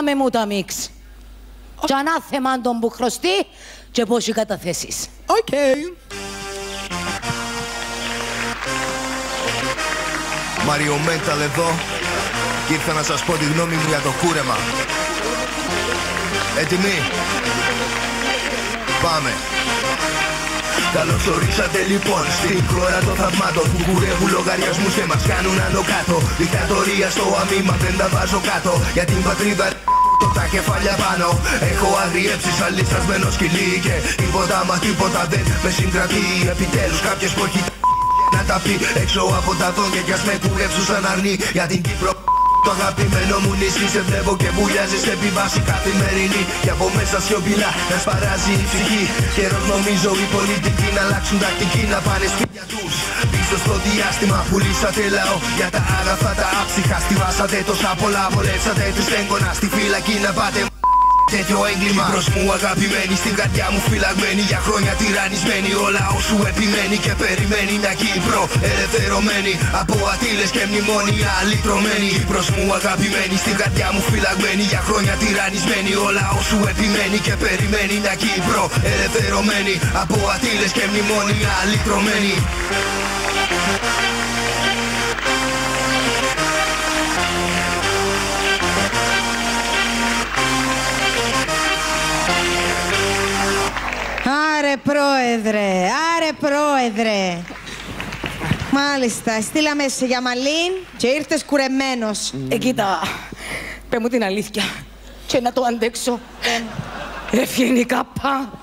κάμε μου τα μίξ. Και ανάθεμαν τον που χρωστεί και πόσοι καταθέσεις. Οκ. Μαριομένταλ εδώ και ήρθα να σας πω τη γνώμη μου για το κούρεμα. Έτοιμοι? Πάμε. Καλώς ορίσατε λοιπόν στην χώρα των θαυμάτων που κουρεύουν λογαριασμούς και μας κάνουν άνω κάτω. Δικτατορία στο αμήμα δεν τα βάζω κάτω. Για την πατρίδα τα κεφάλια πάνω. Έχω αγριέψει σαν λυσασμένο σκυλί και τίποτα μα τίποτα δεν με συγκρατεί. Επιτέλους κάποιος που έχει να τα πει έξω από τα δόντια κι ας με κουρέψουν σαν αρνή. Για την Κύπρο το αγαπημένο μου νησί, σε βλέπω και βουλιάζεις σε επιβάση καθημερινή. Και από μέσα σιωπηλά να σπαράζει η ψυχή. Καιρός νομίζω οι πολιτικοί να αλλάξουν τακτική, να πάνε σπίτια τους πίσω στο διάστημα. Πουλήσατε λαό για τα άγαθα τα άψυχα. Στιβάσατε τόσα πολλά, βολέψατε τους έγκονα. Στη φυλακή να πάτε τέτοιο έγκλημα. Προς μου αγαπημένη, στην καρδιά μου φυλαγμένη. Για χρόνια τυραννισμένη, ο λαός σου επιμένει και περιμένει μια Κύπρο ελευθερωμένη από ατύλες και μνημόνια λυτρωμένη. Προς μου αγαπημένη, στην καρδιά μου φυλαγμένη. Για χρόνια τυραννισμένη, ο λαός σου επιμένει και περιμένει μια Κύπρο ελευθερωμένη από ατύλες και μνημόνια λυτρωμένη. Άρε πρόεδρε. Μάλιστα, στείλαμε σε για Μαλίν και ήρθες κουρεμένος. Κοίτα, πέ μου την αλήθεια και να το αντέξω. Ευχή είναι η κάπα.